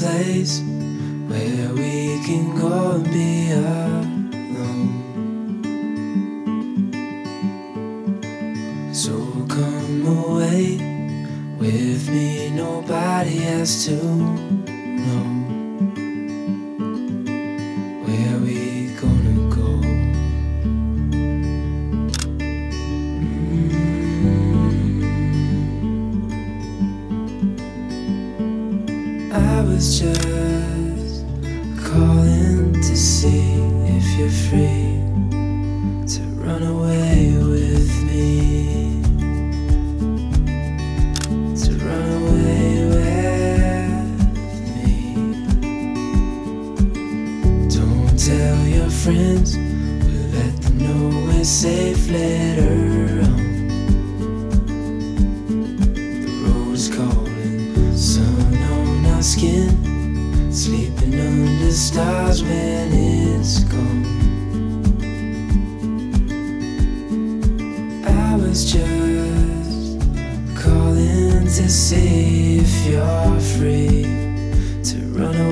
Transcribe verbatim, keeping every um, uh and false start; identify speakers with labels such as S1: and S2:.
S1: place where we can go and be alone. So come away with me, nobody has to know where we gonna go. Mm-hmm. I was just calling to see if you're free to run away with me. Tell your friends, we'll let them know we're safe later on. The road's calling, sun on our skin, sleeping under stars when it's gone. I was just calling to see if you're free to run away